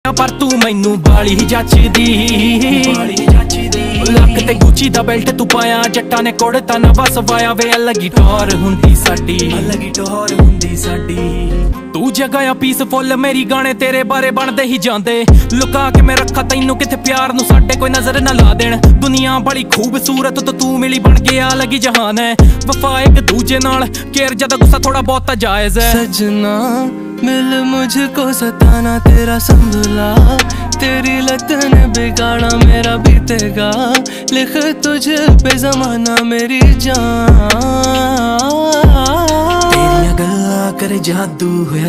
पर तू मैनू बाली जचदी लक ते गुची दा बेल्ट तू पाया जट्टा ने कोड़ता नवा सवाया वे अलग टोर हुंदी साडी तू जगह पीस फुल मेरी गाने तेरे बारे बनदे ही जांदे लुका के मैं रखा तैनू किथे प्यार नू साडे कोई नजर ना ला देन दुनिया बड़ी खूबसूरत तो तू मिली बन गया अलग जहान है वफा एक दूजे नाल केर जदा गुस्सा थोड़ा बहुत जायज है सजना मिल मुझको सताना तेरा संभला तेरी लत ने बिगाड़ा मेरा बीतेगा लिख तुझ पे जमाना मेरी जान तेरिया गल्लां करे जादू होया